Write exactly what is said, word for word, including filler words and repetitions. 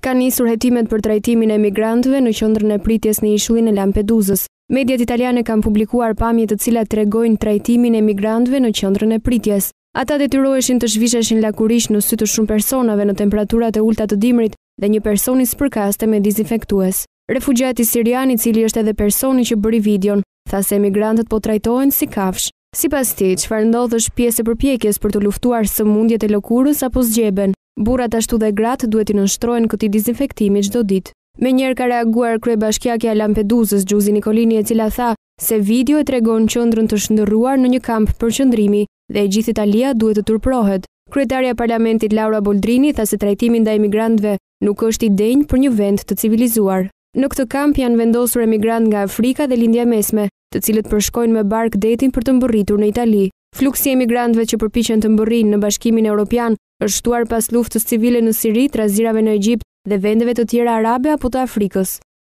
Ka nisur hetimet për trajtimin e emigrantëve në qendrën e pritjes në ishullin e Lampedusës. Mediat italiane kanë publikuar pamje të cilat tregojnë trajtimin e emigrantëve në qendrën e pritjes. Ata detyroheshin të zhvisheshin lakurisht në sy të shumë personave në temperaturat e ulta të dimrit dhe një person i spërkaste me dezinfektues. Refugjati sirian, i cili është edhe personi që bëri videon, tha se emigrantët po trajtohen si kafsh. Sipas tij, çfarë ndodh është pjesë e përpjekjes për të luftuar sëmundjet e lëkurës apo zgjeben. Burrat ashtu dhe gratë duhet i nënshtrohen këtij dezinfektimi çdo ditë. Menjëherë ka reaguar kryebashkiakja e Lampedusës, Giusi Nicolini, e cila tha se video e tregon qendrën të shndërruar në një kamp përqendrimi dhe e gjithë Italia duhet të turprohet. Kryetarja e Parlamentit Laura Boldrini tha se trajtimi ndaj emigrantëve nuk është i denjë për një vend të civilizuar. Në këtë kamp janë vendosur emigrantë nga Afrika dhe Lindja Mesme, të cilët përshkojnë me bark detin për të mbërritur në Itali. Fluksi i emigrantëve që përpiqen të mbërrinë në Bashkimin Evropian është shtuar pas luftës civile në Siri, trazirave në Egjipt dhe vendeve të tjera arabe apo të Afrikës.